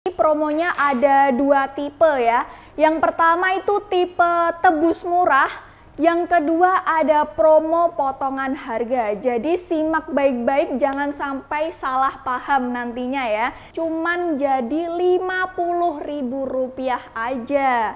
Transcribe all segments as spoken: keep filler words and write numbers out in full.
Promonya ada dua tipe ya. Yang pertama itu tipe tebus murah, yang kedua ada promo potongan harga. Jadi simak baik-baik, jangan sampai salah paham nantinya ya. Cuman jadi lima puluh ribu rupiah aja.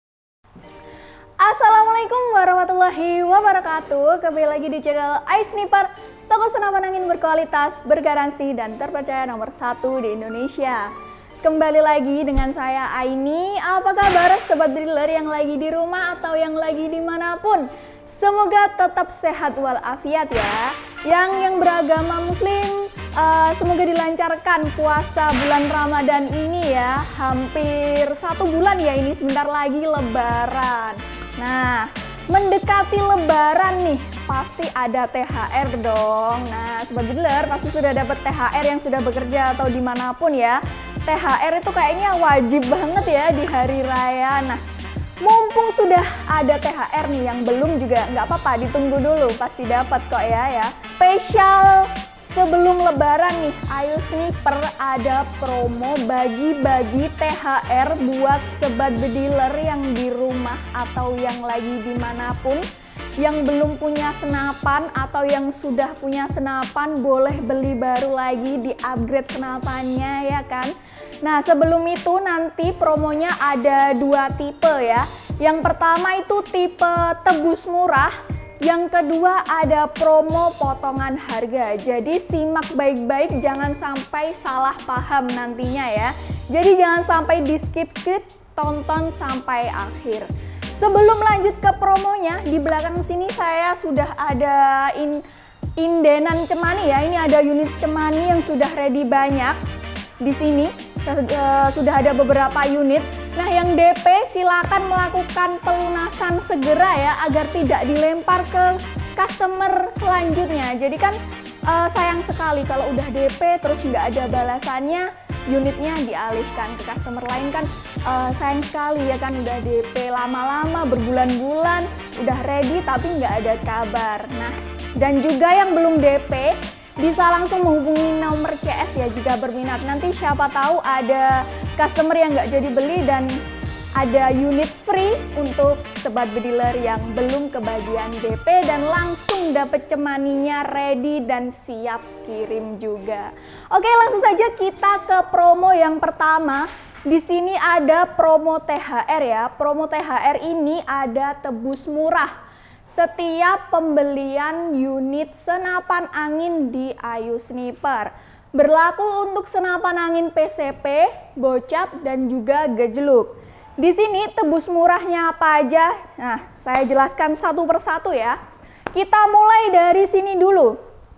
Assalamualaikum warahmatullahi wabarakatuh. Kembali lagi di channel iSniper, toko senapan angin berkualitas, bergaransi, dan terpercaya nomor satu di Indonesia. Kembali lagi dengan saya Aini. Apa kabar sobat driller yang lagi di rumah atau yang lagi dimanapun? Semoga tetap sehat walafiat ya. Yang yang beragama muslim, uh, semoga dilancarkan puasa bulan Ramadan ini ya. Hampir satu bulan ya, ini sebentar lagi lebaran. Nah, mendekati lebaran nih, pasti ada T H R dong. Nah, sobat driller pasti sudah dapat T H R yang sudah bekerja atau dimanapun ya. T H R itu kayaknya wajib banget ya di hari raya. Nah, mumpung sudah ada T H R nih, yang belum juga nggak apa-apa, ditunggu dulu, pasti dapat kok ya ya. Spesial sebelum lebaran nih, iSniper ada promo bagi-bagi T H R buat sobat bediler yang di rumah atau yang lagi dimanapun. Yang belum punya senapan atau yang sudah punya senapan boleh beli baru lagi, di upgrade senapannya ya kan. Nah, sebelum itu nanti promonya ada dua tipe ya. Yang pertama itu tipe tebus murah, yang kedua ada promo potongan harga. Jadi simak baik-baik, jangan sampai salah paham nantinya ya. Jadi jangan sampai di skip-skip, tonton sampai akhir. Sebelum lanjut ke promonya, di belakang sini saya sudah ada in, indenan cemani ya. Ini ada unit cemani yang sudah ready banyak. Di sini uh, sudah ada beberapa unit. Nah, yang D P silakan melakukan pelunasan segera ya, agar tidak dilempar ke customer selanjutnya. Jadi kan uh, sayang sekali kalau udah D P terus nggak ada balasannya, unitnya dialihkan ke customer lain kan uh, sayang sekali ya kan. Udah D P lama-lama berbulan-bulan, udah ready tapi nggak ada kabar. Nah, dan juga yang belum D P bisa langsung menghubungi nomor C S ya jika berminat. Nanti siapa tahu ada customer yang nggak jadi beli dan ada unit free untuk sobat bediler yang belum kebagian D P dan langsung dapet cemaninya ready dan siap kirim juga. Oke, langsung saja kita ke promo yang pertama. Di sini ada promo T H R ya. Promo T H R ini ada tebus murah. Setiap pembelian unit senapan angin di iSniper. Berlaku untuk senapan angin P C P, bocap, dan juga gejeluk. Di sini tebus murahnya apa aja? Nah, saya jelaskan satu persatu ya. Kita mulai dari sini dulu.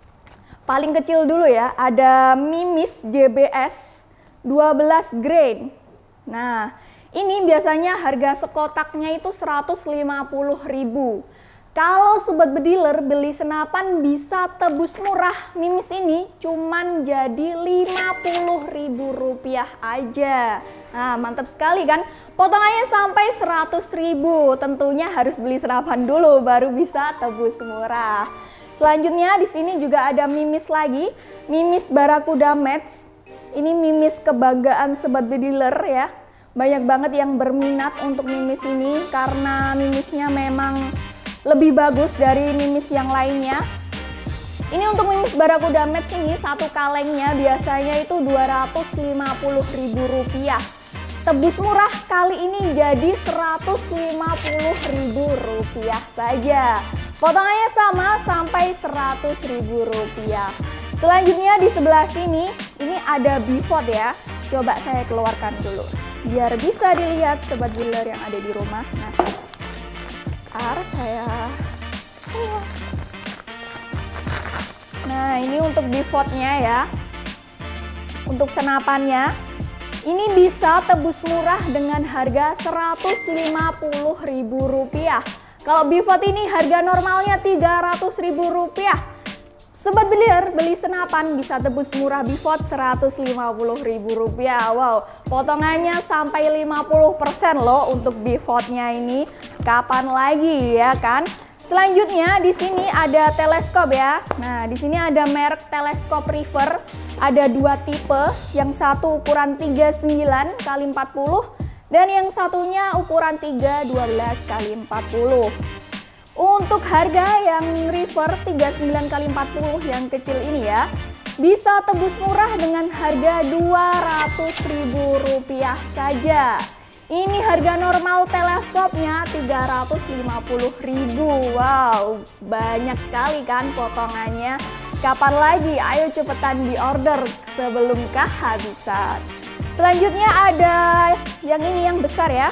Paling kecil dulu ya, ada Mimis J B S dua belas grain. Nah, ini biasanya harga sekotaknya itu seratus lima puluh ribu. Kalau sobat bediler beli senapan bisa tebus murah Mimis ini cuman jadi lima puluh ribu rupiah aja. Nah, mantap sekali kan? Potongannya sampai seratus ribu. Tentunya harus beli senapan dulu baru bisa tebus murah. Selanjutnya di sini juga ada Mimis lagi, Mimis Barakuda Match. Ini Mimis kebanggaan sobat bediler ya. Banyak banget yang berminat untuk Mimis ini karena Mimisnya memang lebih bagus dari Mimis yang lainnya. Ini untuk Mimis Barakuda Match ini satu kalengnya biasanya itu dua ratus lima puluh ribu rupiah. Tebus murah kali ini jadi seratus lima puluh ribu rupiah saja. Potongannya sama sampai seratus ribu rupiah. Selanjutnya di sebelah sini ini ada Bivot ya. Coba saya keluarkan dulu biar bisa dilihat sobat dealer yang ada di rumah. Nah, saya Nah, ini untuk Bivotnya ya. Untuk senapannya ini bisa tebus murah dengan harga seratus lima puluh ribu rupiah. Kalau Bivot ini harga normalnya tiga ratus ribu rupiah. Sobat bediler beli senapan bisa tebus murah Bivot seratus lima puluh ribu rupiah. Wow, potongannya sampai lima puluh persen loh untuk Bivotnya ini. Kapan lagi ya kan? Selanjutnya di sini ada teleskop ya. Nah, di sini ada merek teleskop River. Ada dua tipe, yang satu ukuran tiga puluh sembilan kali empat puluh dan yang satunya ukuran tiga ratus dua belas kali empat puluh. Untuk harga yang River tiga puluh sembilan kali empat puluh yang kecil ini ya, bisa tebus murah dengan harga dua ratus ribu rupiah saja. Ini harga normal teleskopnya tiga ratus lima puluh ribu. Wow, banyak sekali kan potongannya. Kapan lagi? Ayo cepetan di order sebelum kehabisan. Selanjutnya ada yang ini yang besar ya.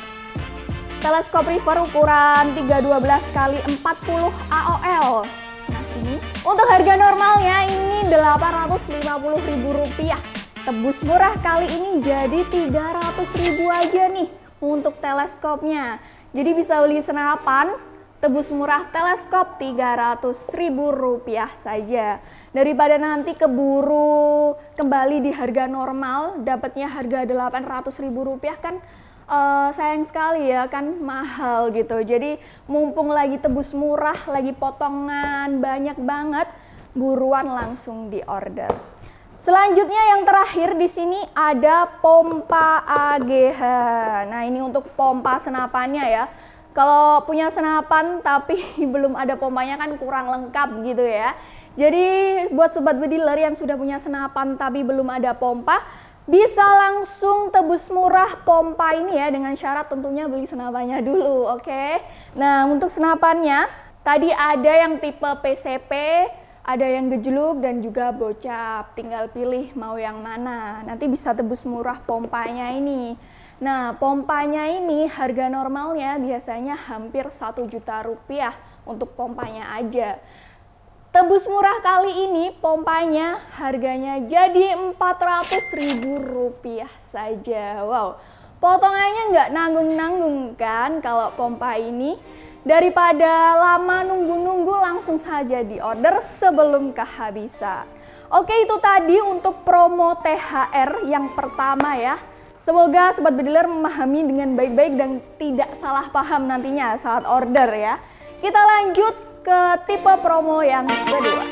Teleskop River ukuran tiga ratus dua belas kali empat puluh A O L. Nah, ini untuk harga normalnya ini delapan ratus lima puluh ribu rupiah. Tebus murah kali ini jadi tiga ratus ribu aja nih untuk teleskopnya. Jadi bisa beli senapan, tebus murah teleskop tiga ratus ribu rupiah saja. Daripada nanti keburu kembali di harga normal, dapatnya harga delapan ratus ribu rupiah kan uh, sayang sekali ya, kan mahal gitu. Jadi mumpung lagi tebus murah, lagi potongan banyak banget, buruan langsung di order. Selanjutnya yang terakhir di sini ada pompa A G H. Nah, ini untuk pompa senapannya ya. Kalau punya senapan tapi belum ada pompanya kan kurang lengkap gitu ya. Jadi buat sobat bediler yang sudah punya senapan tapi belum ada pompa, bisa langsung tebus murah pompa ini ya, dengan syarat tentunya beli senapannya dulu, oke? Nah, untuk senapannya tadi ada yang tipe P C P, ada yang gejluk dan juga bocap, tinggal pilih mau yang mana. Nanti bisa tebus murah pompanya ini. Nah, pompanya ini harga normalnya biasanya hampir satu juta rupiah untuk pompanya aja. Tebus murah kali ini pompanya harganya jadi empat ratus ribu rupiah saja. Wow, potongannya nggak nanggung-nanggung kan kalau pompa ini. Daripada lama nunggu-nunggu, langsung saja di order sebelum kehabisan. Oke, itu tadi untuk promo T H R yang pertama ya. Semoga sobat bediler memahami dengan baik-baik dan tidak salah paham nantinya saat order ya. Kita lanjut ke tipe promo yang kedua.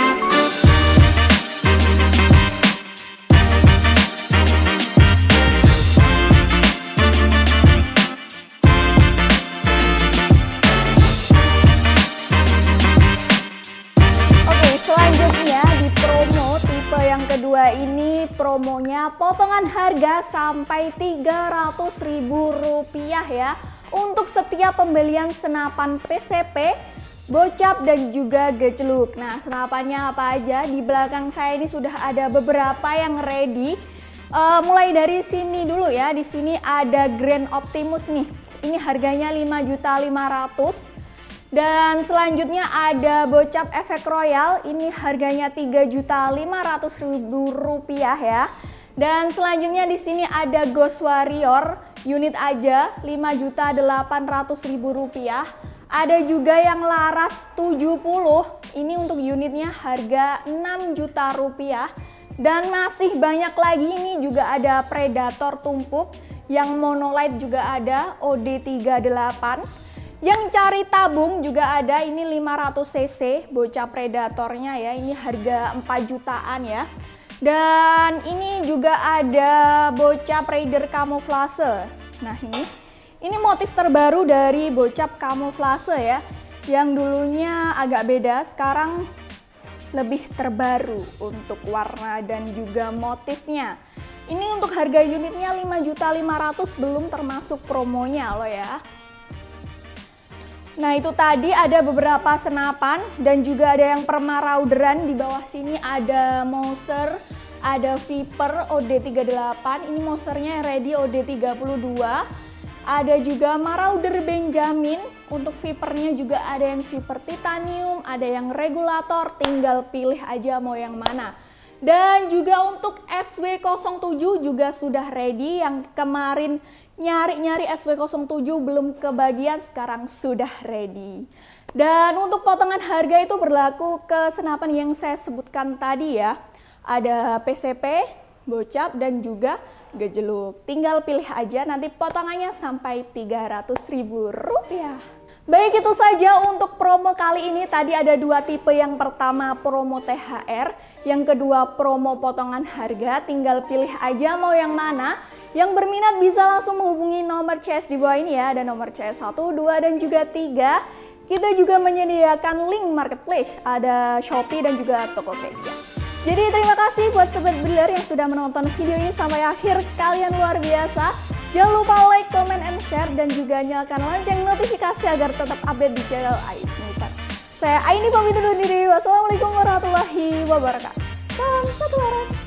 Kedua ini promonya potongan harga sampai tiga ratus ribu rupiah ya untuk setiap pembelian senapan P C P, bocap dan juga gejluk. Nah, senapannya apa aja? Di belakang saya ini sudah ada beberapa yang ready. Uh, mulai dari sini dulu ya. Di sini ada Grand Optimus nih. Ini harganya lima juta lima ratus ribu. Dan selanjutnya ada bocap efek royal, ini harganya tiga juta lima ratus ribu rupiah ya. Dan selanjutnya di sini ada Ghost Warrior, unit aja lima juta delapan ratus ribu rupiah. Ada juga yang Laras tujuh puluh, ini untuk unitnya harga enam juta rupiah. Dan masih banyak lagi, ini juga ada Predator tumpuk, yang monolight juga ada O D tiga puluh delapan. Yang cari tabung juga ada, ini lima ratus cc bocah predatornya ya, ini harga empat jutaan ya. Dan ini juga ada bocah Raider kamuflase. Nah, ini ini motif terbaru dari bocap kamuflase ya, yang dulunya agak beda, sekarang lebih terbaru untuk warna dan juga motifnya. Ini untuk harga unitnya lima juta lima ratus ribu, belum termasuk promonya loh ya. Nah, itu tadi ada beberapa senapan dan juga ada yang permarauderan. Di bawah sini ada Mouser, ada Viper O D tiga puluh delapan, ini Mousernya ready O D tiga puluh dua. Ada juga Marauder Benjamin, untuk Vipernya juga ada yang Viper Titanium, ada yang regulator, tinggal pilih aja mau yang mana. Dan juga untuk S W nol tujuh juga sudah ready, yang kemarin nyari-nyari S W nol tujuh belum kebagian, sekarang sudah ready. Dan untuk potongan harga itu berlaku ke senapan yang saya sebutkan tadi ya. Ada P C P, bocap dan juga gejluk. Tinggal pilih aja, nanti potongannya sampai tiga ratus ribu rupiah. Baik, itu saja untuk promo kali ini. Tadi ada dua tipe, yang pertama promo T H R, yang kedua promo potongan harga. Tinggal pilih aja mau yang mana. Yang berminat bisa langsung menghubungi nomor C S di bawah ini ya, ada nomor C S satu, dua, dan juga tiga. Kita juga menyediakan link marketplace, ada Shopee dan juga Tokopedia. Jadi terima kasih buat Sobat Builder yang sudah menonton video ini sampai akhir, kalian luar biasa. Jangan lupa like, comment, and share, dan juga nyalakan lonceng notifikasi agar tetap update di channel iSniper. Saya Aini pamit undur diri, wassalamualaikum warahmatullahi wabarakatuh. Salam satu waras.